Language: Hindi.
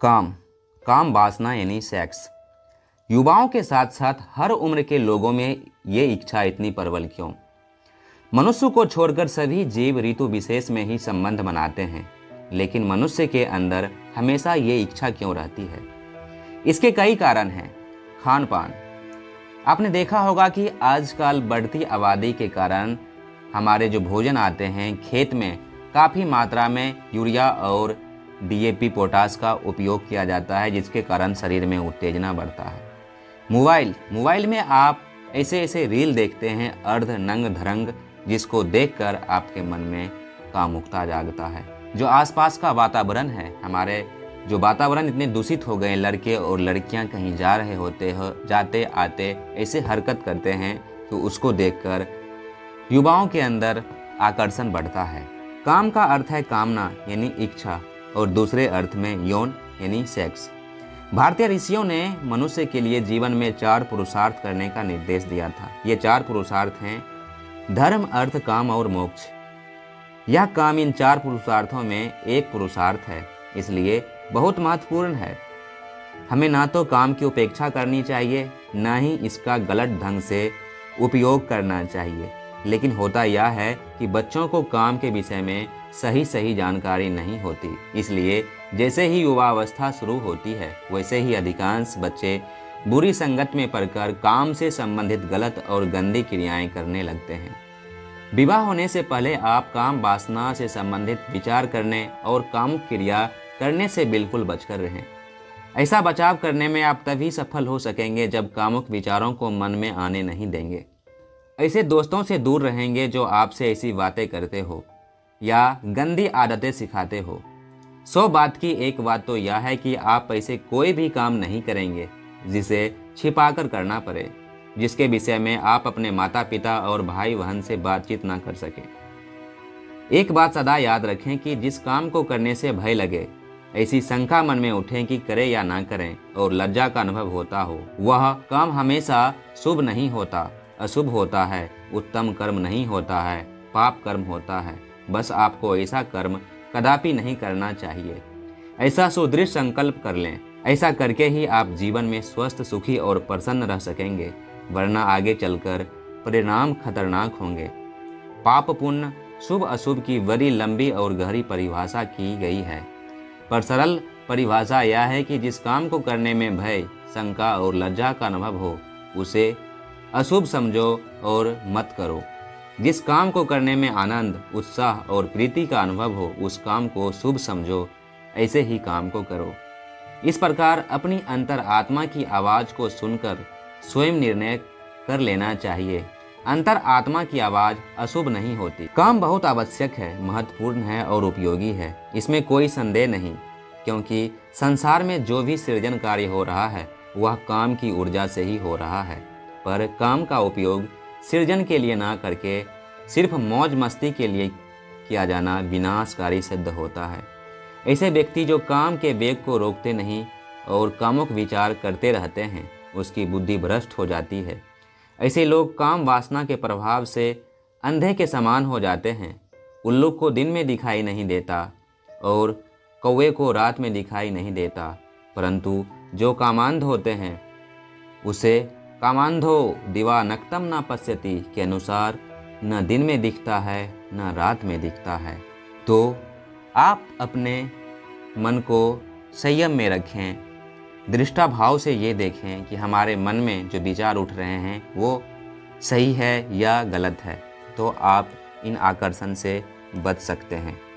काम काम वासना यानी सेक्स। युवाओं के साथ साथ हर उम्र के लोगों में ये इच्छा इतनी प्रबल क्यों? मनुष्य को छोड़कर सभी जीव ऋतु विशेष में ही संबंध बनाते हैं, लेकिन मनुष्य के अंदर हमेशा ये इच्छा क्यों रहती है? इसके कई कारण हैं। खान पान। आपने देखा होगा कि आजकल बढ़ती आबादी के कारण हमारे जो भोजन आते हैं खेत में काफ़ी मात्रा में यूरिया और डीएपी पोटास का उपयोग किया जाता है, जिसके कारण शरीर में उत्तेजना बढ़ता है। मोबाइल में आप ऐसे रील देखते हैं अर्ध नंग धरंग, जिसको देखकर आपके मन में कामुकता जागता है। जो आसपास का वातावरण है, हमारे जो वातावरण इतने दूषित हो गए, लड़के और लड़कियां कहीं जा रहे होते हैं, जाते आते ऐसे हरकत करते हैं तो उसको देखकर युवाओं के अंदर आकर्षण बढ़ता है। काम का अर्थ है कामना यानी इच्छा, और दूसरे अर्थ में यौन यानी सेक्स। भारतीय ऋषियों ने मनुष्य के लिए जीवन में 4 पुरुषार्थ करने का निर्देश दिया था। ये 4 पुरुषार्थ हैं धर्म, अर्थ, काम और मोक्ष। यह काम इन 4 पुरुषार्थों में एक पुरुषार्थ है, इसलिए बहुत महत्वपूर्ण है। हमें ना तो काम की उपेक्षा करनी चाहिए, ना ही इसका गलत ढंग से उपयोग करना चाहिए। लेकिन होता यह है कि बच्चों को काम के विषय में सही जानकारी नहीं होती, इसलिए जैसे ही युवावस्था शुरू होती है वैसे ही अधिकांश बच्चे बुरी संगत में पड़कर काम से संबंधित गलत और गंदी क्रियाएं करने लगते हैं। विवाह होने से पहले आप काम वासना से संबंधित विचार करने और कामुक क्रिया करने से बिल्कुल बचकर रहें। ऐसा बचाव करने में आप तभी सफल हो सकेंगे जब कामुक विचारों को मन में आने नहीं देंगे। ऐसे दोस्तों से दूर रहेंगे जो आपसे ऐसी बातें करते हो या गंदी आदतें सिखाते हो। 100 बात की एक बात तो यह है कि आप ऐसे कोई भी काम नहीं करेंगे जिसे छिपाकर करना पड़े, जिसके विषय में आप अपने माता पिता और भाई बहन से बातचीत ना कर सकें। एक बात सदा याद रखें कि जिस काम को करने से भय लगे, ऐसी शंका मन में उठे कि करें या ना करें और लज्जा का अनुभव होता हो, वह काम हमेशा शुभ नहीं होता, अशुभ होता है, उत्तम कर्म नहीं होता है, पाप कर्म होता है। बस आपको ऐसा कर्म कदापि नहीं करना चाहिए। ऐसा सुदृढ़ संकल्प कर लें। ऐसा करके ही आप जीवन में स्वस्थ, सुखी और प्रसन्न रह सकेंगे, वरना आगे चलकर परिणाम खतरनाक होंगे। पाप पुण्य, शुभ अशुभ की बड़ी लंबी और गहरी परिभाषा की गई है, पर सरल परिभाषा यह है कि जिस काम को करने में भय, शंका और लज्जा का अनुभव हो उसे अशुभ समझो और मत करो। जिस काम को करने में आनंद, उत्साह और प्रीति का अनुभव हो उस काम को शुभ समझो, ऐसे ही काम को करो। इस प्रकार अपनी अंतर आत्मा की आवाज़ को सुनकर स्वयं निर्णय कर लेना चाहिए। अंतर आत्मा की आवाज़ अशुभ नहीं होती। काम बहुत आवश्यक है, महत्वपूर्ण है और उपयोगी है, इसमें कोई संदेह नहीं, क्योंकि संसार में जो भी सृजन कार्य हो रहा है वह काम की ऊर्जा से ही हो रहा है। पर काम का उपयोग सृजन के लिए ना करके सिर्फ मौज मस्ती के लिए किया जाना विनाशकारी सिद्ध होता है। ऐसे व्यक्ति जो काम के वेग को रोकते नहीं और कामुक विचार करते रहते हैं, उसकी बुद्धि भ्रष्ट हो जाती है। ऐसे लोग काम वासना के प्रभाव से अंधे के समान हो जाते हैं। उल्लू को दिन में दिखाई नहीं देता और कौवे को रात में दिखाई नहीं देता, परंतु जो कामांध होते हैं उसे कामांधो दिवा नक्तम न पश्यति के अनुसार न दिन में दिखता है न रात में दिखता है। तो आप अपने मन को संयम में रखें, दृष्टा भाव से ये देखें कि हमारे मन में जो विचार उठ रहे हैं वो सही है या गलत है, तो आप इन आकर्षण से बच सकते हैं।